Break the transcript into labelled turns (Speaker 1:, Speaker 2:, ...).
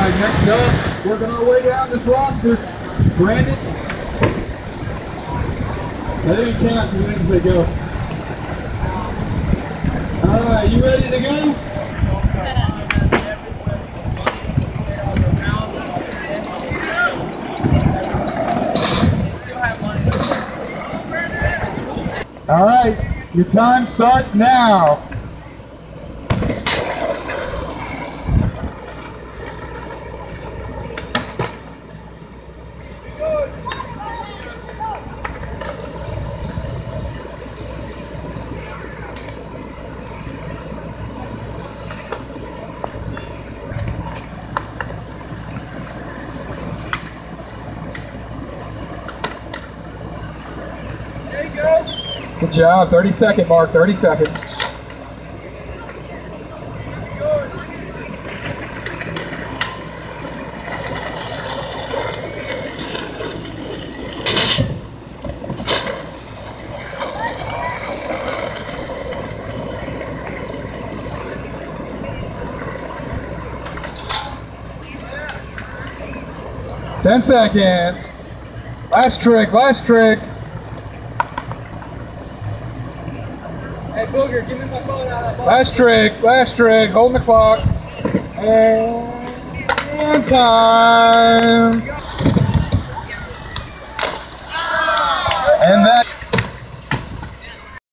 Speaker 1: right, next up, working our way down this roster, Brandon. I didn't count as soon as they go. All right, you ready to go? All right, your time starts now. Good job, 30-second mark, 30 seconds. Ten seconds. Last trick, last trick.
Speaker 2: Hey Booger, give me my phone out of that
Speaker 1: Last trick, holding the clock. And time. And that